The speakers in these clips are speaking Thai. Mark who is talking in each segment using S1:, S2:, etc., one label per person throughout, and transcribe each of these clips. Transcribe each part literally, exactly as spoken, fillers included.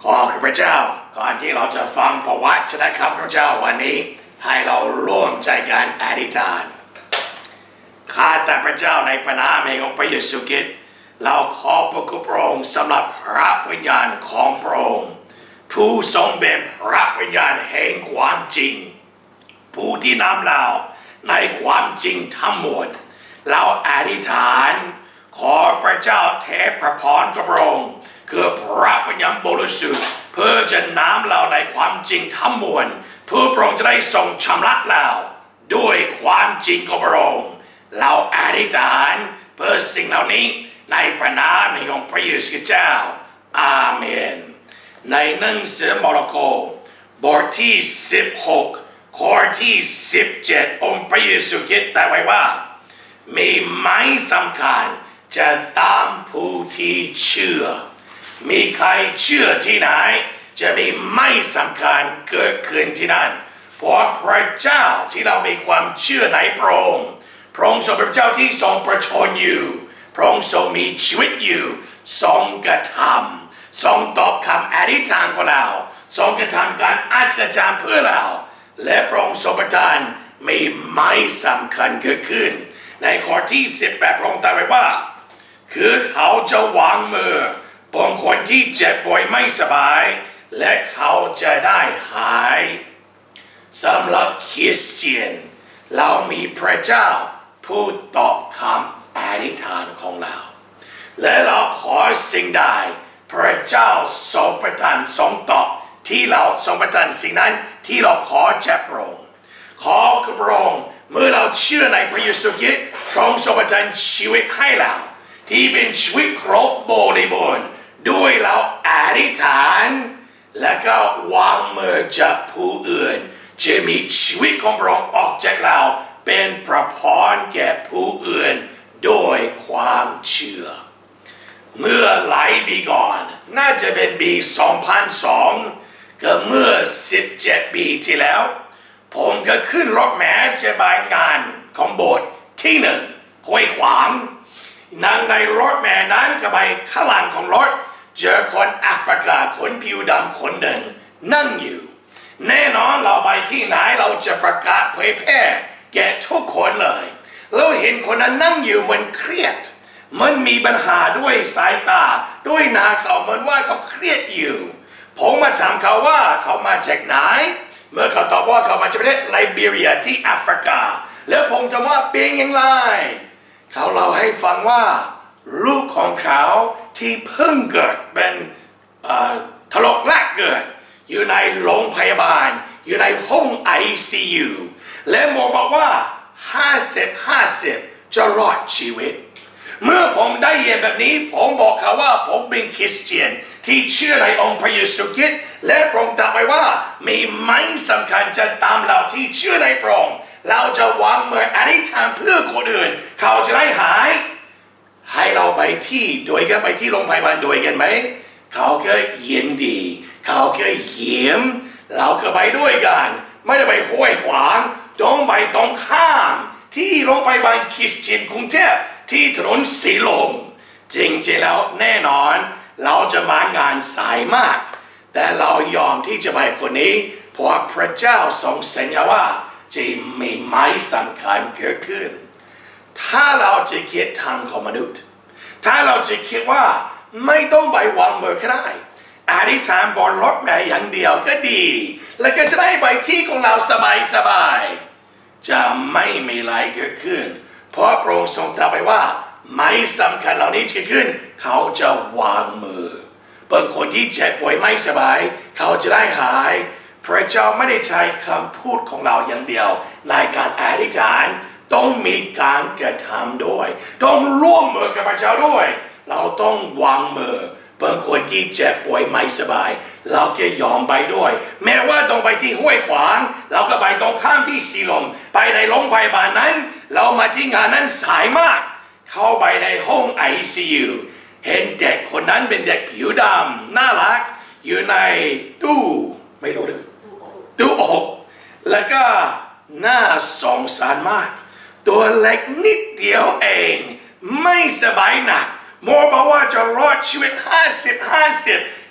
S1: ขอข้าพเจ้าก่อนที่เราจะฟังพระวจนะข้าพเจ้าวันนี้ให้เราร่วมใจกันอธิษฐานข้าแต่พระเจ้าในพระนามแห่งองค์พระเยซูคริสต์เราขอพระคุณพระองค์สำหรับพระวิญญาณของพระองค์ผู้ทรงเป็นพระวิญญาณแห่งความจริงผู้ที่นำเราในความจริงทั้งหมดเราอธิษฐานขอพระเจ้าเทพระพรกับพระองค์คือพระวิญญาณบริสุทธิ์เพื่อจะนำเราในความจริงทั้งมวลเพื่อพระองค์จะได้ทรงชำระเราด้วยความจริงของพระองค์เราอธิษฐานเพื่อสิ่งเหล่านี้ในพระนามแห่งองค์พระเยซูคริสต์เจ้าอาเมนในหนังสือมาระโกบทที่สิบหกข้อที่สิบเจ็ดองค์พระเยซูคริสต์ตรัสไว้ว่ามีไม้สำคัญจะตามผู้ที่เชื่อมีใครเชื่อที่ไหนจะมีไม่สำคัญเกิดขึ้นที่นั่นเพราะพระเจ้าที่เรามีความเชื่อในพระองค์พระองค์ทรงเป็นพระเจ้าที่ทรงประชนอยู่พระองค์ทรงมีชีวิตอยู่ทรงกระทำทรงตอบคำอธิษฐานของเราทรงกระทำการอัศจรรย์เพื่อเราและพระองค์ทรงประทานมีไม่สำคัญเกิดขึ้นในข้อที่สิบแปดพระองค์ตรัสไว้ว่าคือเขาจะวางมือบนคนที่เจ็บป่วยไม่สบายและเขาจะได้หายสำหรับคริสเตียนเรามีพระเจ้าผู้ตอบคำอธิษฐานของเราและเราขอสิ่งใดพระเจ้าทรงประทานทรงตอบที่เราทรงประทานสิ่งนั้นที่เราขอจากพระองค์ขอพระองค์เมื่อเราเชื่อในพระเยซูคริสต์พระองค์ทรงประทานชีวิตให้เราที่เป็นชีวิตครบบริบูรณ์ด้วยเราอธิษฐานและก็วางมือจากผู้อื่นจะมีชีวิตของพระองค์ออกจากเราเป็นพระพรแก่ผู้อื่นโดยความเชื่อเมื่อหลายปีก่อนน่าจะเป็นปีสองพันสองก็เมื่อสิบเจ็ดปีที่แล้วผมก็ขึ้นรถแม้จะไปงานของโบสถ์ที่หนึ่งห้วยขวางนั่งในรถแม่นั้นก็ไปข้างหลังของรถเจอคนแอฟริกาคนผิวดำคนหนึ่งนั่งอยู่แน่นอนเราไปที่ไหนเราจะประกาศเผยแพร่แก่ทุกคนเลยเราเห็นคนนั้นนั่งอยู่มันเครียดมันมีปัญหาด้วยสายตาด้วยหน้าเขาเหมือนว่าเขาเครียดอยู่ผมมาถามเขาว่าเขามาจากไหนเมื่อเขาตอบว่าเขามาจากประเทศไลบีเรียที่แอฟริกาแล้วผมถามว่าเป็นอย่างไรเขาเล่าให้ฟังว่าลูกของเขาที่เพิ่งเกิดเป็นทารกแรกเกิดอยู่ในโรงพยาบาลอยู่ในห้อง ไอ ซี ยู และหมอบอกว่าห้าสิบ ห้าสิบจะรอดชีวิตเมื่อผมได้ยินแบบนี้ผมบอกเขาว่าผมเป็นคริสเตียนที่เชื่อในองค์พระเยซูคริสต์และพระองค์ตรัสไว้ว่ามีไม้สำคัญจะตามเราที่เชื่อในพระองค์เราจะวางมืออธิษฐานเพื่อคนอื่นเขาจะได้หายให้เราไปที่โดยกันไปที่โรงพยาบาลโดยกันไหมเขาก็ยินดีเขาก็เยี่ยมเราก็ไปด้วยกันไม่ได้ไปห้วยขวางต้องไปตรงข้ามที่โรงพยาบาลคริสเตียนกรุงเทพที่ถนนสีลมจริงๆแล้วแน่นอนเราจะมางานสายมากแต่เรายอมที่จะไปคนนี้เพราะพระเจ้าทรงสัญญาว่าจะมีไม้สำคัญเกิดขึ้นถ้าเราจะคิดทางของมนุษย์ถ้าเราจะคิดว่าไม่ต้องไปวางมือก็ได้อธิษฐานบนรถแม่อย่างเดียวก็ดีแล้วก็จะได้ไปที่ของเราสบายๆจะไม่มีอะไรเกิดขึ้นเพราะพระองค์ทรงตรัสไปว่าไม้สำคัญเหล่านี้จะขึ้นเขาจะวางมือบางคนที่เจ็บป่วยไม่สบายเขาจะได้หายพระเจ้าไม่ได้ใช้คำพูดของเราอย่างเดียวในการอธิษฐานต้องมีการกระทำด้วยต้องร่วมมือกับพระเจ้าด้วยเราต้องวางมือบางคนที่เจ็บป่วยไม่สบายเราก็ยอมไปด้วยแม้ว่าต้องไปที่ห้วยขวางเราก็ไปตรงข้ามที่สีลมไปในโรงพยาบาลนั้นเรามาที่งานนั้นสายมากเข้าไปในห้อง ไอ ซี ยู เห็นเด็กคนนั้นเป็นเด็กผิวดำน่ารักอยู่ในตู้ไม่รู้เลยตู้อบแล้วก็น่าสงสารมากตัวเล็กนิดเดียวเองไม่สบายหนักหมอบอกว่าจะรอดชีวิตห้าสิบ ห้าสิบ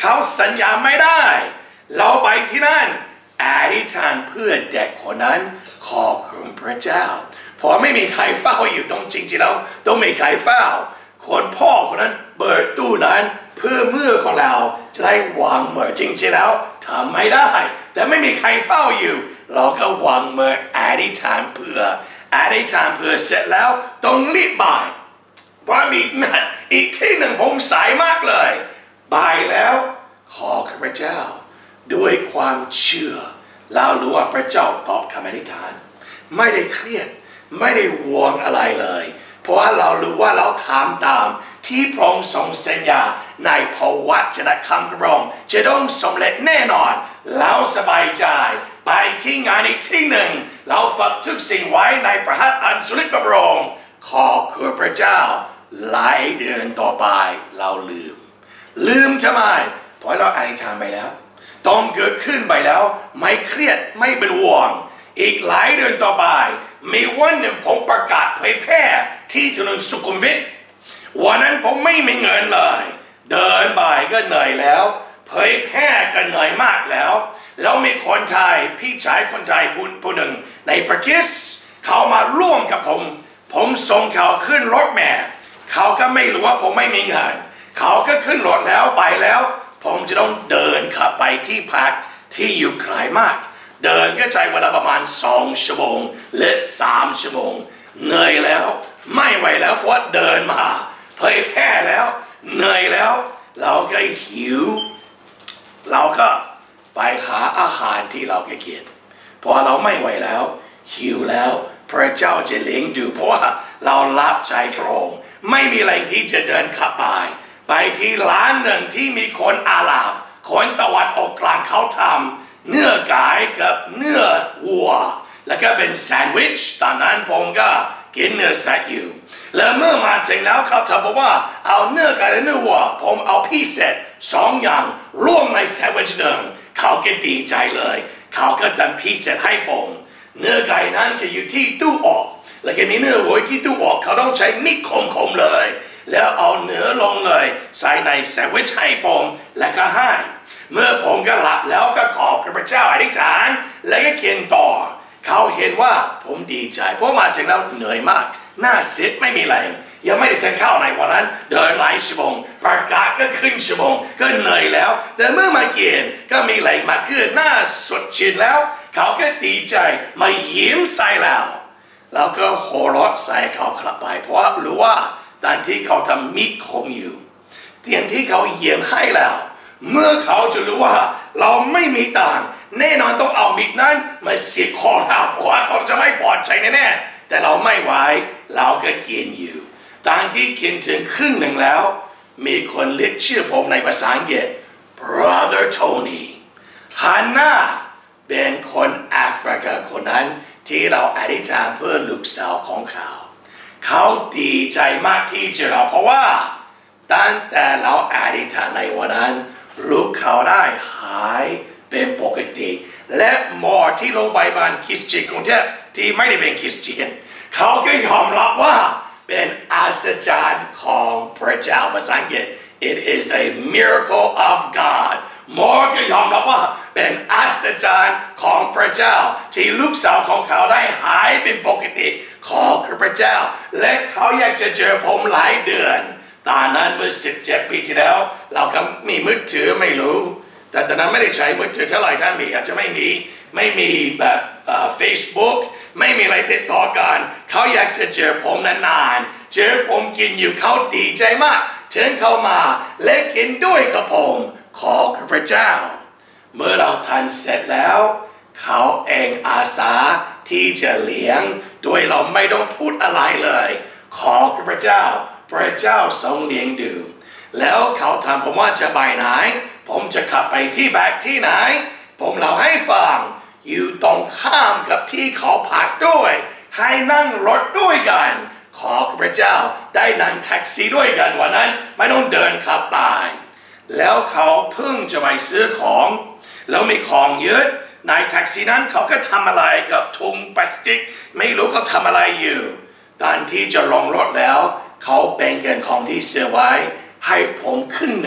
S1: เขาสัญญาไม่ได้เราไปที่นั่นอธิษฐานเพื่อเด็กคนนั้นขอบคุณพระเจ้าเพราะไม่มีใครเฝ้าอยู่ตรงจริงๆแล้วต้องมีใครเฝ้าคนพ่อคนนั้นเปิดตู้นั้นเพื่อมือของเราจะได้วางมือจริงๆแล้วทำไม่ได้แต่ไม่มีใครเฝ้าอยู่เราก็วางมืออธิษฐานเพื่ออธิษฐานเพื่อเสร็จแล้วต้องรีบบ่ายเพราะมีนัดอีกที่หนึ่งผมสายมากเลยบ่ายแล้วขอข้าพเจ้าด้วยความเชื่อเรารู้ว่าพระเจ้าตอบคำอธิษฐานไม่ได้เครียดไม่ได้ห่วงอะไรเลยเพราะว่าเรารู้ว่าเราทำตามที่พระองค์ทรงสัญญาในพระวจนะคำของพระองค์จะต้องสำเร็จแน่นอนเราสบายใจไปที่งานอีกที่หนึ่งเราฝึกทุกสิ่งไว้ในพระหัตถ์อันสุริกพระองค์ขอบคุณพระเจ้าหลายเดือนต่อไปเราลืมลืมทำไมเพราะเราอธิษฐานไปแล้วต้องเกิดขึ้นไปแล้วไม่เครียดไม่เป็นห่วงอีกหลายเดือนต่อไปมีวันหนึ่งผมประกาศเผยแพร่ที่ถนนสุขุมวิทวันนั้นผมไม่มีเงินเลยเดินบ่ายก็เหนื่อยแล้วเผยแพร่ก็เหนื่อยมากแล้วแล้วมีคนไทยพี่ชายคนไทยผู้หนึ่งในประเทศเขามาร่วมกับผมผมส่งเขาขึ้นรถแม่เขาก็ไม่รู้ว่าผมไม่มีเงินเขาก็ขึ้นรถแล้วไปแล้วผมจะต้องเดินขับไปที่พักที่อยู่ไกลมากเดินก็ใช้เวลาประมาณสองชั่วโมงหรือสามชั่วโมงเหนื่อยแล้วไม่ไหวแล้วเพราะเดินมาเผยแพร่แล้วเหนื่อยแล้วเราก็หิวเราก็ไปหาอาหารที่เราก็กินพอเราไม่ไหวแล้วหิวแล้วพระเจ้าจะเลี้ยงดูเพราะว่าเรารับใจพระองค์ไม่มีอะไรที่จะเดินขับไปไปที่ร้านหนึ่งที่มีคนอาหรับคนตะวันออกกลางเขาทำเนื้อไก่กับเนื้อวัวแล้วก็เป็นแซนด์วิชตอนนั้นผมก็กินเนื้อสัตว์อยู่แล้วเมื่อมาถึงแล้วเขาถามบอกว่าเอาเนื้อไก่และเนื้อวัวผมเอาพิเศษสองอย่างร่วมในแซนด์วิชหนึ่งเขาก็ดีใจเลยเขาก็ทำพิเศษให้ผมเนื้อไก่นั้นก็อยู่ที่ตู้อบแล้วก็มีเนื้อวัวที่ตู้อบเขาต้องใช้มีดคมๆเลยแล้วเอาเนื้อลงเลยใส่ในแซนด์วิชให้ผมแล้วก็ให้เมื่อผมก็หลับแล้วก็ขอพระเจ้าอธิษฐานแล้วก็เขียนต่อเขาเห็นว่าผมดีใจเพราะมาถึงแล้วเหนื่อยมากหน้าเสียไม่มีแรงยังไม่ได้ทานข้าวในวันนั้นเดินหลายชั่วโมงประกาศก็ขึ้นชั่วโมงก็เหนื่อยแล้วแต่เมื่อมากินก็มีแรงมากขึ้นหน้าสดชื่นแล้วเขาก็ดีใจมายิ้มใส่แล้วแล้วก็หัวเราะใส่เขากลับไปเพราะรู้ว่าตอนที่เขาทำมิตรคมอยู่เตียนที่เขาเยี่ยมให้แล้วเมื่อเขาจะรู้ว่าเราไม่มีตังค์แน่นอนต้องเอามิตรนั้นมาเสียบคอเราเพราะว่าเขาจะไม่ปลอดใจแน่ๆแต่เราไม่ไหวเราก็กินอยู่ตอนที่กินถึงครึ่งหนึ่งแล้วมีคนเรียกชื่อผมในภาษาอังกฤษ brother Tony ฮันน่าเป็นคนแอฟริกาคนนั้นที่เราอธิษฐานเพื่อลูกสาวของเขาเขาดีใจมากที่เจอเราเพราะว่าตั้งแต่เราอธิษฐานในวันนั้นลูกเขาได้หายเป็นปกติและหมอที่โรงพยาบาลคริสเตียนกรุงเทพที่ไม่ได้เป็นคริสเตียนเขาก็ยอมรับว่าเป็นอัศจรรย์ของพระเจ้าภาษาอังกฤษ It is a miracle of God หมอก็ยอมรับว่าเป็นอัศจรรย์ของพระเจ้าที่ลูกสาวของเขาได้หายเป็นปกติของพระเจ้าและเขาอยากจะเจอผมหลายเดือนตอนนั้นเมื่อสิบเจ็ดปีที่แล้วเราก็มีมือถือไม่รู้แต่ตอนนั้นไม่ได้ใช้มือถือเท่าไหร่ถ้ามีอาจจะไม่มีไม่มีแบบเฟซบุ๊กไม่มีอะไรติดต่อกันเขาอยากจะเจอผมนานๆเจอผมกินอยู่เขาดีใจมากเชิญเขามาและกินด้วยกับผมขอพระเจ้าเมื่อเราทานเสร็จแล้วเขาเองอาสาที่จะเลี้ยงโดยเราไม่ต้องพูดอะไรเลยขอพระเจ้าพระเจ้าทรงเลี้ยงดูแล้วเขาถามผมว่าจะไปไหนผมจะขับไปที่แบกที่ไหนผมเล่าให้ฟังอยู่ตรงข้ามกับที่เขาพักด้วยให้นั่งรถด้วยกันขอพระเจ้าได้นั่งแท็กซี่ด้วยกันวันนั้นไม่ต้องเดินขับไปแล้วเขาเพิ่งจะไปซื้อของแล้วมีของเยอะในแท็กซี่นั้นเขาก็ทำอะไรกับถุงพลาสติกไม่รู้เขาทำอะไรอยู่ตอนที่จะลงรถแล้วเขาแบ่งเงินของที่ซื้อไว้ให้ผมครึ่งหนึ่ง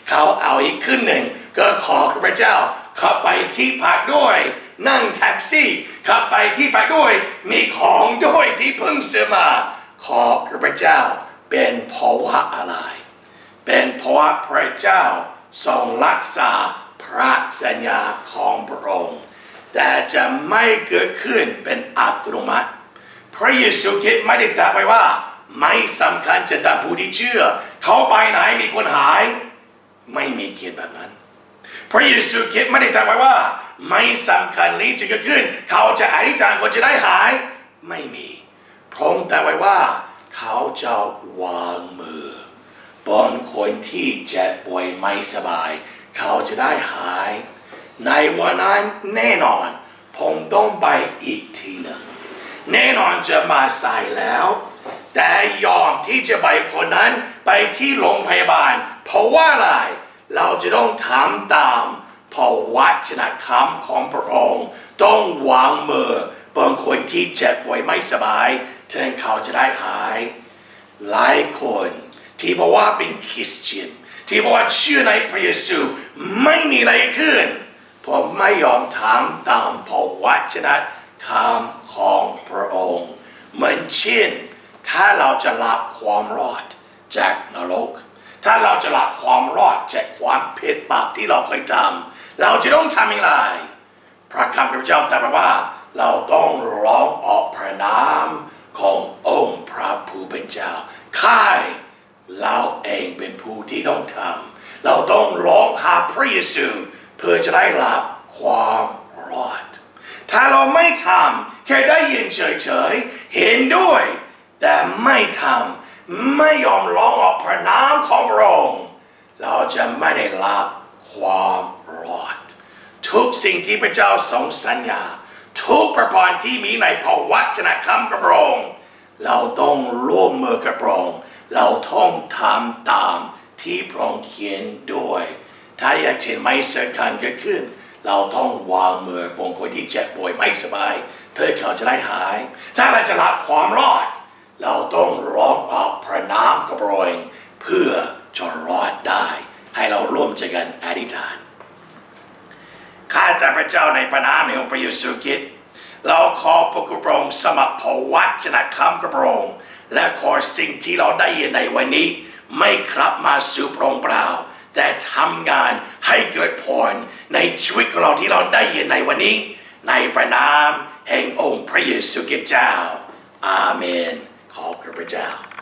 S1: เขาเอาอีกขึ้นหนึ่งก็ขอข้าพเจ้าขับไปที่พักด้วยนั่งแท็กซี่ขับไปที่พักด้วยมีของด้วยที่เพิ่งซื้อมาขอข้าพเจ้าเป็นเพราะว่าอะไรเป็นเพราะว่าพระเจ้าทรงรักษาพระสัญญาของพระองค์แต่จะไม่เกิดขึ้นเป็นอัตโนมัติพระเยซูคริสต์ไม่ได้ตรัสไว้ว่าไม่สำคัญจะดับผู้ที่เชื่อเขาไปไหนมีคนหายไม่มีเขียนแบบนั้นพระเยซูคริสต์ไม่ได้ตรัสไว้ว่าไม่สำคัญนี้จะเกิดขึ้นเขาจะอธิษฐานคนจะได้หายไม่มีพระองค์ตรัสไว้ว่าเขาจะวางมือบนคนที่เจ็บป่วยไม่สบายเขาจะได้หายในวันนั้นแน่นอนผมต้องไปอีกทีหนึ่งแน่นอนจะมาสายแล้วแต่ยอมที่จะไปคนนั้นไปที่โรงพยาบาลเพราะว่าอะไรเราจะต้องทำตามเพราะวจนะคำของพระองค์ต้องวางมือบนคนที่เจ็บป่วยไม่สบายถึงเขาจะได้หายหลายคนที่บอกว่าเป็นคริสเตียนที่บอกว่าเชื่อในพระเยซูไม่มีอะไรขึ้นผมไม่ยอมทำตามพระวจนะคำของพระองค์เหมือนเช่นถ้าเราจะรับความรอดจากนรกถ้าเราจะรับความรอดจากความผิดบาปที่เราเคยทำเราจะต้องทำอย่างไรพระคำพระเจ้าตรัสว่าเราต้องร้องออกพระนามขององค์พระผู้เป็นเจ้าข้าเราเองเป็นผู้ที่ต้องทำเราต้องร้องหาพระเยซูเพื่อจะได้รับความรอดถ้าเราไม่ทำแค่ได้ยินเฉยๆเห็นด้วยแต่ไม่ทำไม่ยอมร้องออกพระนามของพระองค์เราจะไม่ได้รับความรอดทุกสิ่งที่พระเจ้าทรงสัญญาทุกประการที่มีในพระวจนะคำกับพระองค์เราต้องร่วมมือกับพระองค์เราต้องทำตามที่พระองค์เขียนด้วยถ้าอยากเห็นไม่สำคัญเกิดขึ้นเราต้องวางมือบนคนที่เจ็บป่วยไม่สบายเพื่อเขาจะได้หายถ้าเราจะรับความรอดเราต้องร้องออกพระนามกับพระองค์เพื่อจะรอดได้ให้เราร่วมใจกันอธิษฐานข้าแต่พระเจ้าในพระนามของพระเยซูคริสต์เราขอพระคุณพระองค์สมัครพระวจนะคำกับพระองค์และขอสิ่งที่เราได้ยินในวันนี้ไม่กลับมาสู่พระองค์เปล่าแต่ทำงานให้เกิดผลในชีวิตของเราที่เราได้ยินในวันนี้ในพระนามแห่งองค์พระเยซูคริสต์เจ้าอาเมนขอบพระเจ้า